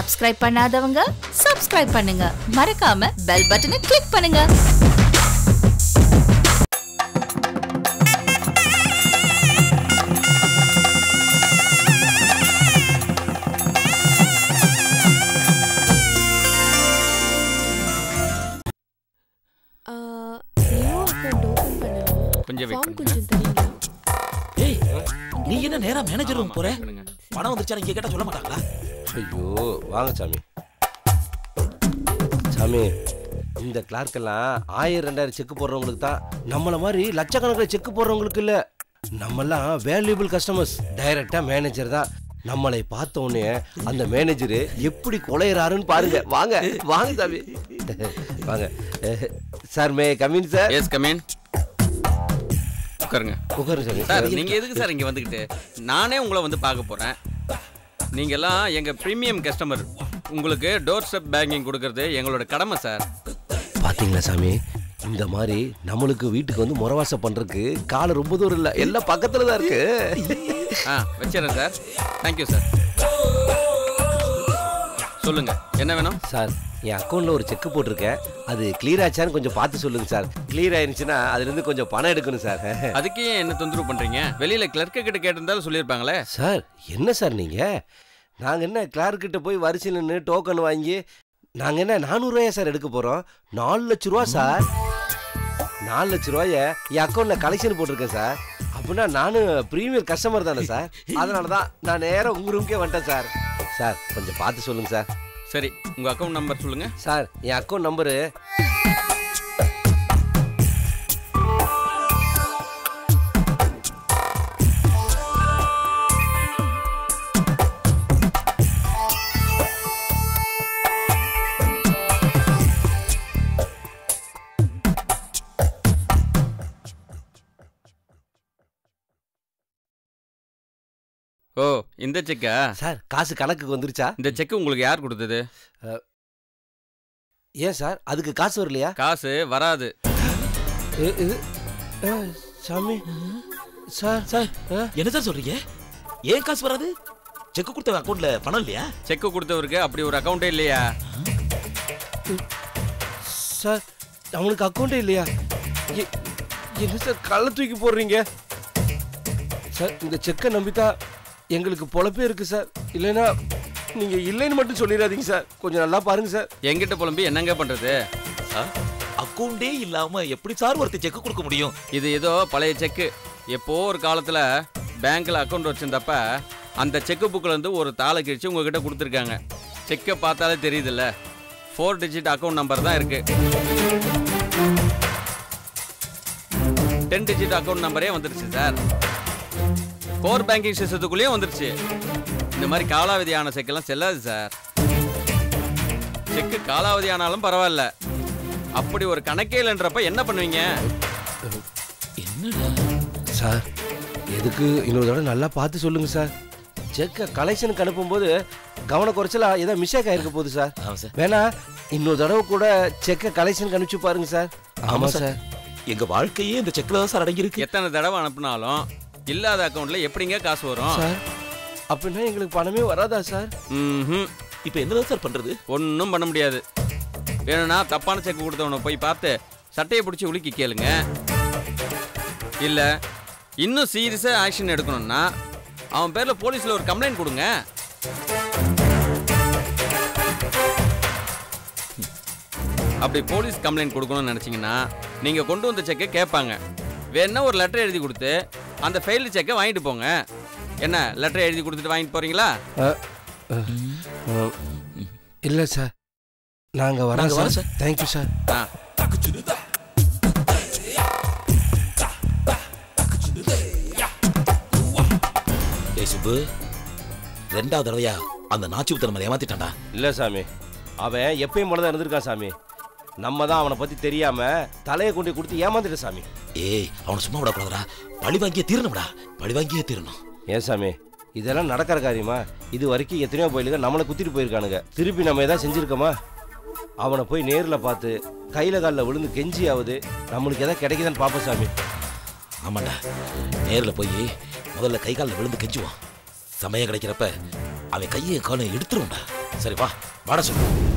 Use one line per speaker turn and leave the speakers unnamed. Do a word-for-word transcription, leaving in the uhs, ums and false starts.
Subscribe பண்ணாதவங்க subscribe பண்ணுங்க. மறக்காம bell button click பண்ணுங்க.
நீ என்ன நேரா மேனேஜர் ரூம் போற? பணம் வந்துச்சா இங்க கேட்டா சொல்ல மாட்டாங்களா?
ஐயோ வாங்க சாமி. சாமி இந்த கிளார்க் எல்லாம் ஆயிரம் ரெண்டாயிரம் செக் போடுறவங்களுக்கு தான். நம்மள மாதிரி லட்சக்கணக்கில் செக் போடுறவங்களுக்கு இல்ல. நம்மெல்லாம் வேல்யூபிள் கஸ்டமர்ஸ். டைரக்டா மேனேஜர் தான். நம்மளை பார்த்த உடனே அந்த மேனேஜர் எப்படி கொலையறாருன்னு பாருங்க. வாங்க வாங்க சாமி வாங்க. Sir may come in sir.
Yes come in. உட்காருங்க
உட்காருங்க
சார். நீங்கள் எதுக்கு சார் இங்கே வந்துக்கிட்டு? நானே உங்களை வந்து பார்க்க போகிறேன். நீங்கள்லாம் எங்கள் ப்ரீமியம் கஸ்டமர். உங்களுக்கு டோர் ஸ்டெப் பேங்கிங் கொடுக்கறது எங்களோட கடமை சார்.
பார்த்தீங்களா சாமி, இந்த மாதிரி நம்மளுக்கு வீட்டுக்கு வந்து முறவாசம் பண்ணுறதுக்கு காலை ரொம்ப தூரம் இல்லை, எல்லாம் பக்கத்தில் தான் இருக்கு.
ஆ வச்சிடறேன் சார். Thank you sir. சொல்லுங்கள் என்ன வேணும்
சார்? என் அக்கௌண்ட்டில் ஒரு செக் போட்டிருக்கேன், அது கிளியர் ஆச்சான்னு கொஞ்சம் பார்த்து சொல்லுங்க சார். கிளியர் ஆயிருந்துச்சுன்னா அதுலேருந்து கொஞ்சம் பணம் எடுக்கணும் சார்.
அதுக்கே என்ன தொந்தரவு பண்ணுறீங்க? வெளியில் கிளர்க்கு கிட்ட கேட்டிருந்தாலும் சொல்லியிருப்பாங்களே.
சார் என்ன சார் நீங்கள், நாங்கள் என்ன கிளார்க்கிட்ட போய் வரிசையில் நின்று டோக்கன் வாங்கி நாங்கள் என்ன நானூறுரூவாயா சார் எடுக்க போகிறோம்? நாலு லட்ச ரூபா சார். நாலு லட்ச ரூபாய என் அக்கௌண்ட்டில் கலெக்ஷன் போட்டிருக்கேன் சார். அப்படின்னா நானும் ப்ரீமியர் கஸ்டமர் தானே சார். அதனால தான் நான் நேராக உங்கள் ரூம்க்கே வந்துட்டேன் சார். சார் கொஞ்சம் பார்த்து சொல்லுங்கள் சார்.
சரி உங்கள் அக்கௌண்ட் நம்பர் சொல்லுங்கள்
சார். என் அக்கௌண்ட் நம்பரு
ஓ இந்த செக்கா
சார்? காசு கணக்குக்கு வந்துருச்சா?
இந்த செக்கு உங்களுக்கு யார் கொடுத்தது?
ஏன் சார் அதுக்கு காசு வரலையா?
காசு வராது.
சாமி சார்.
சார் என்ன சார் சொல்றீங்க? ஏன் காசு வராது? செக் கொடுத்த அக்கௌண்ட்ல பணம் இல்லையா?
செக் கொடுத்தவருக்கு அப்படி ஒரு அக்கௌண்டே இல்லையா
சார்? அவனுக்கு அக்கௌண்டே இல்லையா? என்ன சார் கள்ள தூக்கி போடுறீங்க சார்? இந்த செக்கை நம்பித்தான் எங்களுக்கு பொழப்பே இருக்கு சார். இல்லைன்னா நீங்க இல்லைன்னு மட்டும் சொல்லிடாதீங்க சார். கொஞ்சம் நல்லா பாருங்க சார்.
எங்கிட்ட புலம்பி என்னங்க பண்றது?
அக்கௌண்டே இல்லாம எப்படி சார் ஒருத்தர் செக் கொடுக்க முடியும்?
இது ஏதோ பழைய செக்கு. எப்போ ஒரு காலத்துல பேங்க்ல அக்கௌண்ட் வச்சிருந்தப்ப அந்த செக்கு புக்கில் இருந்து ஒரு தாளை கிழிச்சு உங்ககிட்ட கொடுத்துருக்காங்க. செக்கை பார்த்தாலே தெரியுதுல்ல, ஃபோர் டிஜிட் அக்கௌண்ட் நம்பர் தான் இருக்கு. டென் டிஜிட் அக்கௌண்ட் நம்பரே வந்துருச்சு சார். கோர் பேங்கிங் சிஸ்டத்துக்குள்ளேயே வந்துருச்சு. இந்த மாதிரி காலாவதியான செக்கெல்லாம் செல்லாது சார். செக்கு காலாவதி ஆனாலும் பரவாயில்ல, அப்படி ஒரு கணக்கே இல்லைன்றப்ப என்ன பண்ணுவீங்க?
என்னடா
சார் எதுக்கு இன்னொரு தடவை நல்லா பார்த்து சொல்லுங்க சார். செக்கை கலெக்ஷனுக்கு அனுப்பும்போது கவன குறைச்சலா ஏதோ மிஸ்டேக் ஆயிருக்க போகுது சார். வேணா இன்னொரு தடவை கூட செக்கை கலெக்ஷனுக்கு அனுப்பிச்சு பாருங்க சார்.
ஆமா சார், எங்க வாழ்க்கையே இந்த செக்ல தான் சார் அடங்கி இருக்கு.
எத்தனை தடவை அனுப்புனாலும் இல்லாத அக்கௌண்ட்ல எப்படிங்க காசு வரும்
சார்? அப்படின்னா எங்களுக்கு பணமே வராதா சார்?
ம்
இப்போ என்னதான் சார் பண்றது?
ஒன்றும் பண்ண முடியாது. வேணும்னா தப்பான செக் கொடுத்தவனை போய் பார்த்து சட்டையை பிடிச்சி உலுக்கி கேளுங்க. இல்லை இன்னும் சீரியஸாக ஆக்ஷன் எடுக்கணும்னா அவன் பேரில் போலீஸில் ஒரு கம்ப்ளைண்ட் கொடுங்க. அப்படி போலீஸ் கம்ப்ளைண்ட் கொடுக்கணும்னு நினச்சிங்கன்னா நீங்கள் கொண்டு வந்த செக்கை கேட்பாங்க. வேணா ஒரு லெட்டர் எழுதி கொடுத்து அந்த ஃபெயில்டு செக்கை வாங்கிட்டு போங்க. என்ன லெட்டர் எழுதி கொடுத்துட்டு வாங்கிட்டு போகிறீங்களா?
இல்லை சார், நாங்கள் வரோம் சார். Sir thank you sir.
ஆ
சுப்பு, ரெண்டாவது தடவையா அந்த நாச்சி உத்தர மாதிரி ஏமாத்திட்டான்டா.
இல்லை சாமி, அவன் எப்பயும் போல தான் இருந்திருக்கான் சாமி. நம்ம தான் அவனை பற்றி தெரியாமல் தலையை கொண்டு கொடுத்து ஏமாந்துட்ட சாமி.
ஏய் அவனை சும்மா விடக்கூடாதுடா, பழி வாங்கியே தீரணும்டா, பழி வாங்கியே தீரணும்.
ஏன் சாமி இதெல்லாம் நடக்கிற காரியமா? இது வரைக்கும் எத்தனையோ போயிலுங்க நம்மளை குத்திட்டு போயிருக்கானுங்க. திருப்பி நம்ம எதாவது செஞ்சுருக்கோமா? அவனை போய் நேரில் பார்த்து கையில் காலில் விழுந்து கெஞ்சியாவது நம்மளுக்கு எதாவது கிடைக்குதான்னு பார்ப்போம் சாமி.
ஆமாண்டா, நேரில் போய் முதல்ல கை காலில் விழுந்து கெஞ்சுவான். சமயம் கிடைக்கிறப்ப அவன் கையை காலை எடுத்துருவான்டா. சரி வா வாட சொல்லு